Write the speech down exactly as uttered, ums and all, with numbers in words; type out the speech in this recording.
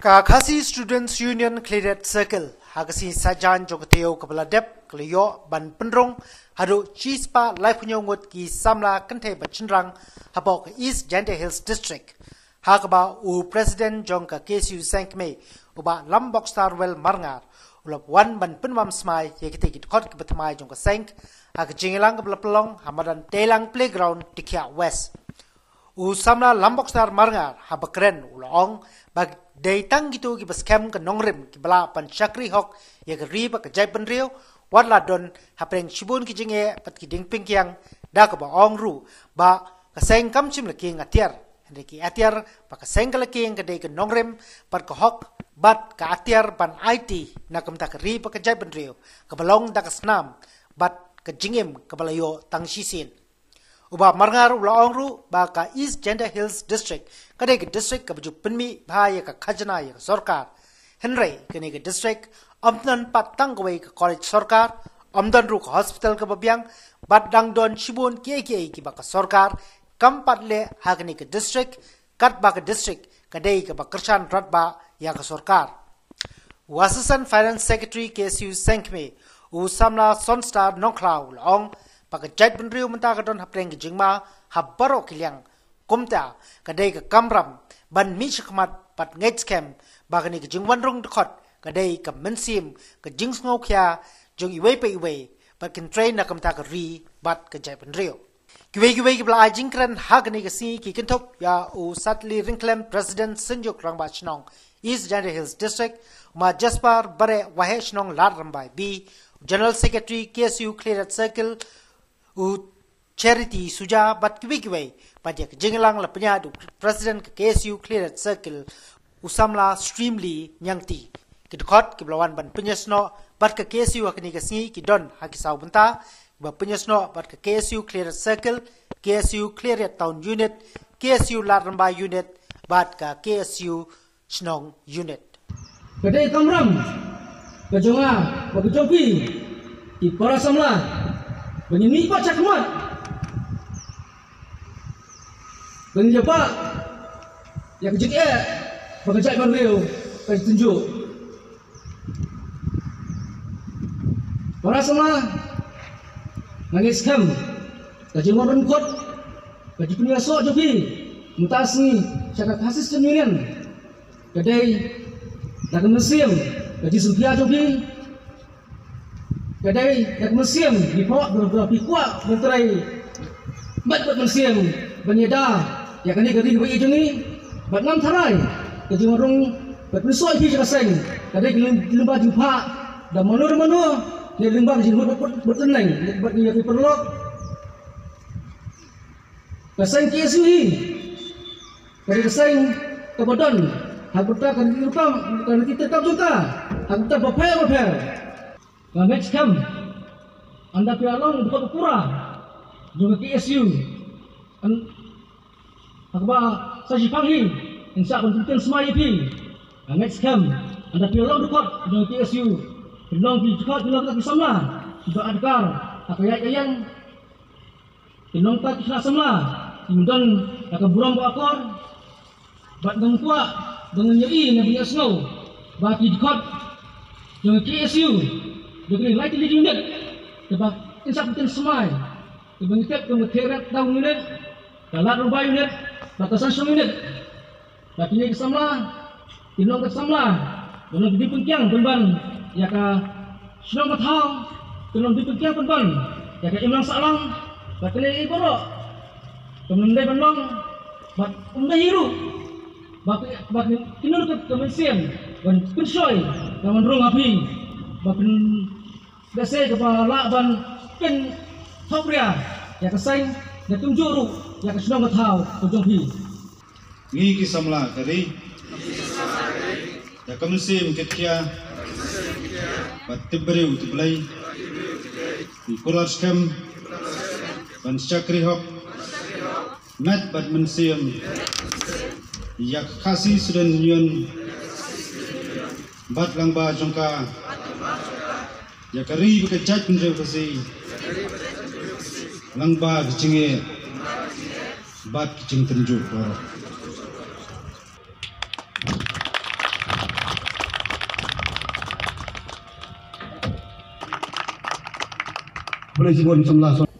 Kakasi Students Union Cleared Circle Hagasi Sajan Jokoteo Kabaladep Kliyo Ban Pendrong Hadu Chispa Life Nyongut Ki Samla Kente Bachinrang Habok East Gender Hills District Hagaba U President Jongka Kesu Sankme Uba Lambok Starwell Marngar Ulap Wan Ban Penwam Smai Yekite Kit Kot Kibatamai Jongka Sank Hag Jingilang Kablapelong Hamadan Telang Playground Tikia West U Samla Lambok Star Marngar Habakren Ulong Bag Day tang gitu ki baskem ke nongrim ki bala pan chakri hok ya ke riba ke jai pan riu wat la don hapreng shibun ki jinge pat ki ding ping kyang da ka ba ong ru ba ka seng kam chim la king atiar hende ki atiar ba ka seng ka king ke day ke nongrim pat ka hok bat ka atiar pan I T na kam ta ka riba ke jai pan riu ka balong da ka snam bat ka jingem ka balayo tang shisin Uba Marngar ula ongru ba ka East Gender Hills District kadai ke district ka baju penmi bahaya ka khajana ya sarkar Henry kene ke district amdan patang gawai ka college sarkar amdan ru ka hospital ka babyang badang don shibun ke ke ki ba ka sarkar kampat le hagni ke district kat ba ka district kadai ka ba kershan rat ba ya ka sarkar Assistant Finance Secretary K S U Sankme u samla sonstar nongklau long Pagkajat benriu mentah kadon hapreng jingma habaro kiliang kumta kadai ke kamram ban mi shikmat pat ngej scam bagani ke jingwan rong dekot kadai ke mensim ke jing sngo kya jong iwe pe iwe pat kin train na kamta ke ri bat ke jai benriu kiwe kiwe ki bla jingkran hagani ke si ki kintop ya u satli ringklem president sinjuk rangba chnong East Gender Hills District ma jaspar bare wahe chnong lar rambai b General Secretary K S U Cleared Circle U charity suja bat kiwi kiwi pajak jinglang la penyadu president ke K S U Cleared Circle usamla streamly nyangti kidkot kiblawan ban penyesno bat ke K S U akni kasni kidon hakisau benta ba penyesno bat ke K S U Cleared Circle K S U Cleared Town Unit K S U Laramba Unit bat ka K S U Snong Unit kedai kamram kejonga bagi jopi di para samla bagi ni pak cakmat bagi japa yang kecil eh bagi cak barrio bagi tunjuk para semua nangis kam bagi moron kot bagi punya sok jopi mutas ni cakap hasil sendirian kedai lagi museum bagi sumpia jopi Kadai dak museum di pawak beberapa kuat menterai bat bat museum banyeda ya kani gadi bagi jungi bat ngam tharai ke jumrung bat misoi fi jaseng kadai lemba jumpa dan manur manu ni lemba jin bat bertenang bat ni perlok kaseng K S U hi kadai kaseng kebodon habuta kan kita kan kita tak juta habuta bapel bapel Next come, anda pialong bukan pura, juga K S U, akba saji panghi, insya konsultan semua I P. Next come, anda pialong dekat juga K S U, pialong di dekat pialong tak bersama, juga adkar, apa ya yang, pialong tak kisah sama, kemudian akan buram bakar, bat dengan kuat, dengan nyeri, yang punya snow, bagi dekat juga K S U. Jadi light di unit, sebab insap mungkin semai, sebab kita kemudian tahun unit, kalau rumah unit, batasan semua unit, tapi ini kesamla, tinong kesamla, tinong di penkiang penban, ya ka senang bertahun, tinong di penkiang penban, ya ka imlang salang, tapi ini iborok, kemudian penlong, bat umdah hiru, bat bat tinong ke kemensian, ban pensoy, kawan rong api, bat Dasai kepala ban pen topria ya keseng ya tunjuru ya kesenang tahu ujung pi ngi kisamla kali ya kamsim ketkia batibrew tiblai di kurar scam ban chakri hok mat bat mensiam ya khasi student union bat langba jongka Ya kari bekerja pun revisi, langba kecingnya, bat kecing tenjuk baru. Polisi Bon Samla